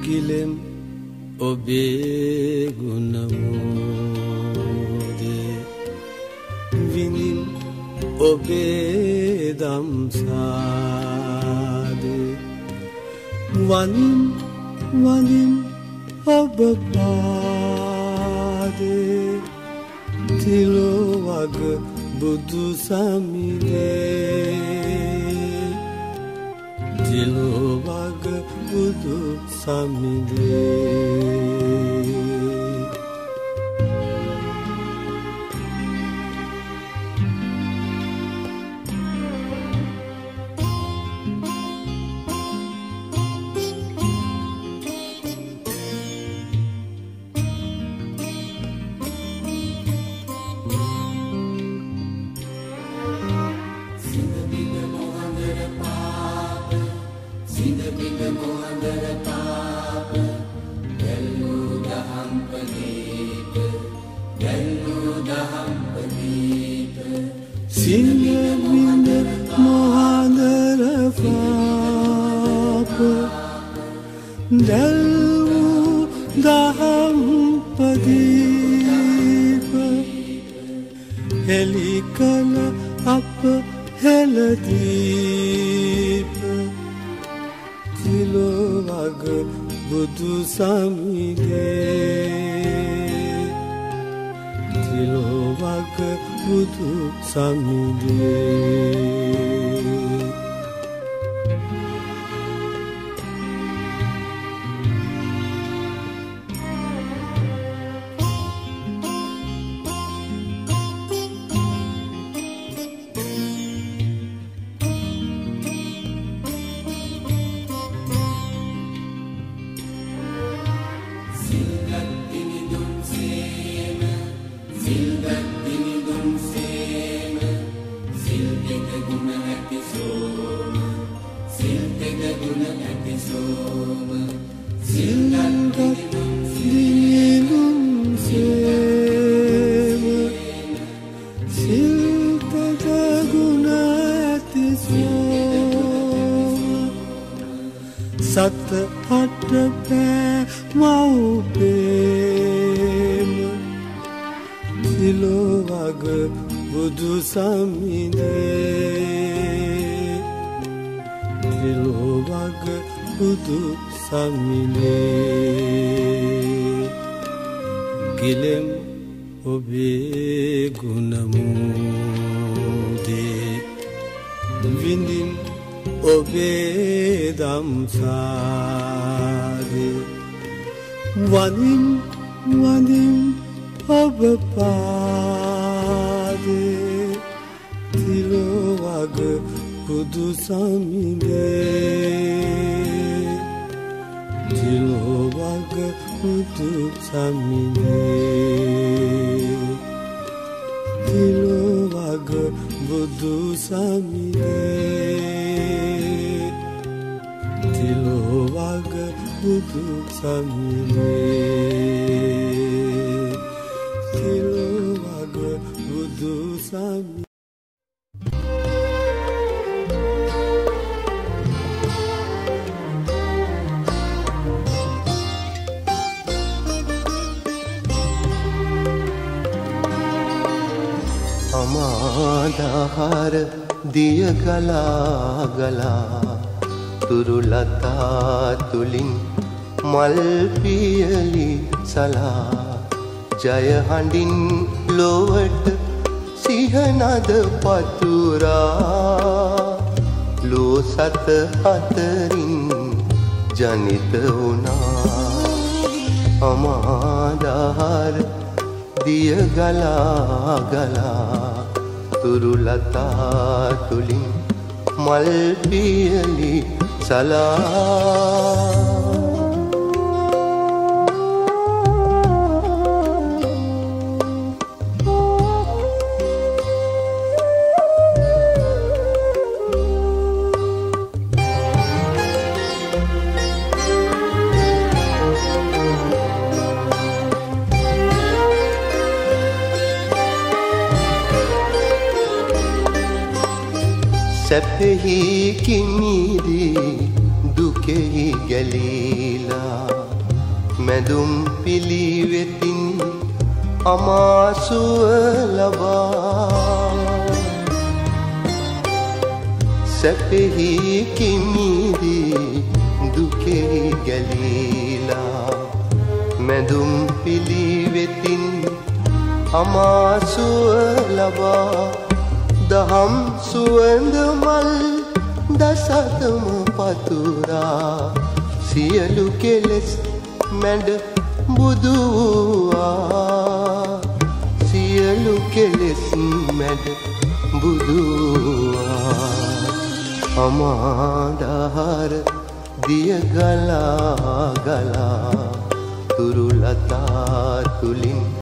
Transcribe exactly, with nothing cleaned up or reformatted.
ගිලෙම් ඔබේ ගුණ මෝදේ විඳින් ඔබේ දම්සාදේ වනින් වනින් ඔබ පාදේ තිලෝ වග බුදු සමිඳේ තිලෝ වග බුදු සමිඳේ සිංහබිඳ මොහඳර පාප දැල්වූ දහම් පදීප හෙළි කළ අප හෙළදීප තිලෝ වග බුදු සමිඳේ තිලෝ වග බුදු සමිඳේ සත හට පෑ මව්පේම තිලෝ වග බුදු සමිඳේ තිලෝ වග බුදු සමිඳේ ගිලෙම් ඔබේ ගුණ මෝදේ විඳින් ඔබේ දම්සාදේ වනින් වනින් ඔබ පාදේ තිලෝ වග බුදු සමිඳේ තිලෝ වග බුදු සමිඳේ තිලෝ වග බුදු සමිඳේ තිලෝ වග බුදු සමිඳේ තිලෝ වග බුදු සමිඳේ අමාදහර දිය ගලා ගලා තුරුලතා තුලින් මල් පියලි සලා ජය හඬින් ලොවට සිහනද පතුරා ලෝ සත හතරින් ජනිත වුණා අමාදහර දිය ගලා ගලා තුරුලතා තුලින් මල් පියලි සලා සැපෙහි කිමිදී දුකෙහි ගැලීලා මැදුම් පිළිවෙතින් අමාසුව ලබා සැපෙහි කිමිදී දුකෙහි ගැලීලා මැදුම් පිළිවෙතින් අමාසුව ලබා දහම් සුවඳ මල් දසතම පතුරා සියලු කෙලෙස් මැඩ බුදු වූවා සියලු කෙලෙස් මැඩ බුදු වූවා අමාදහර දිය ගලා ගලා තුරුලතා තුලින්